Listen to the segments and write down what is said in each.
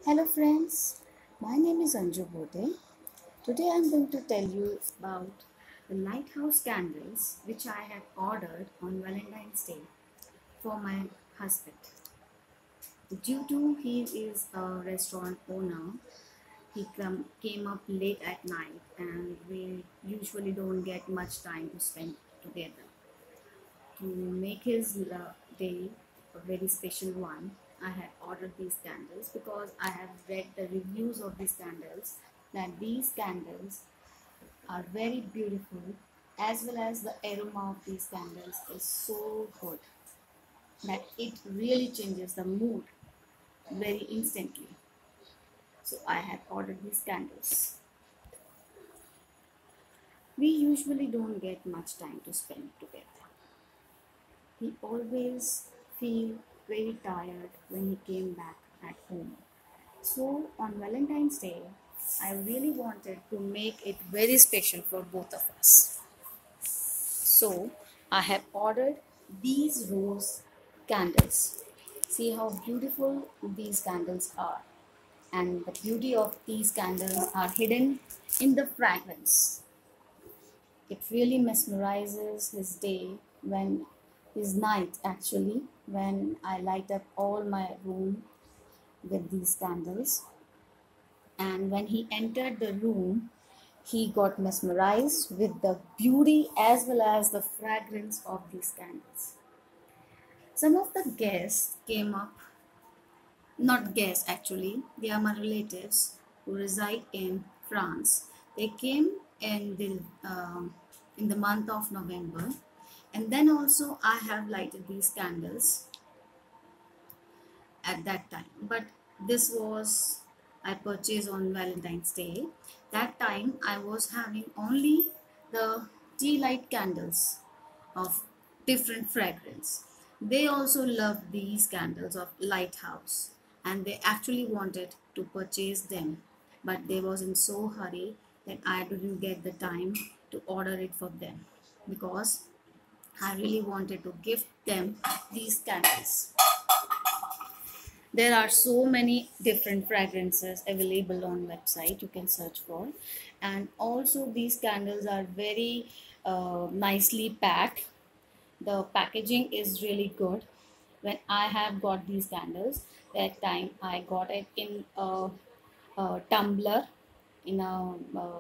Hello friends, my name is Anju Bode. Today I am going to tell you about the Lighthouse candles which I have ordered on Valentine's Day for my husband. Due to he is a restaurant owner, he came up late at night and we usually don't get much time to spend together. To make his day a very special one, I had ordered these candles because I have read the reviews of these candles that these candles are very beautiful, as well as the aroma of these candles is so good that it really changes the mood very instantly. So I have ordered these candles. We usually don't get much time to spend together. He always feel very tired when he came back at home. So on Valentine's Day, I really wanted to make it very special for both of us. So I have ordered these rose candles. See how beautiful these candles are. And the beauty of these candles are hidden in the fragrance. It really mesmerizes his day when his night actually when I light up all my room with these candles. And when he entered the room, he got mesmerized with the beauty as well as the fragrance of these candles. Some of the guests came up, not guests actually, they are my relatives who reside in France. They came in the month of November, and then also I have lighted these candles at that time. But this was I purchased on Valentine's Day. That time I was having only the tea light candles of different fragrance. They also loved these candles of Lighthouse and they actually wanted to purchase them, but they was in so hurry that I didn't get the time to order it for them because I really wanted to gift them these candles. There are so many different fragrances available on website you can search for, and also these candles are very nicely packed. The packaging is really good. When I have got these candles, that time I got it in a tumbler, in a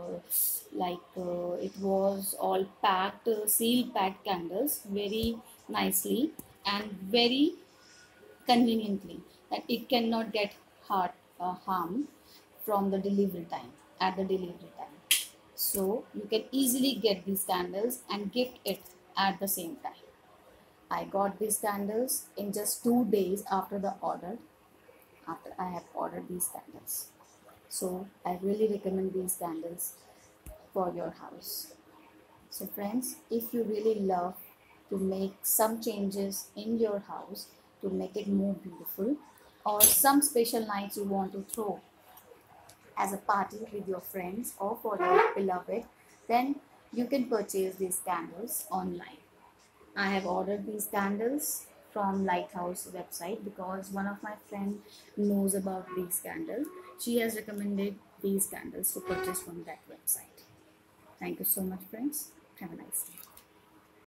it was all packed, seal packed candles very nicely and very conveniently, that it cannot get harm from the delivery time at the delivery time. So you can easily get these candles and gift it at the same time. I got these candles in just 2 days after the order, after I have ordered these candles. So I really recommend these candles for your house. So friends, if you really love to make some changes in your house to make it more beautiful, or some special nights you want to throw as a party with your friends or for your beloved, then you can purchase these candles online. I have ordered these candles from Lighthouse website because one of my friend knows about these candles. She has recommended these candles to purchase from that website. Thank you so much friends. Have a nice day.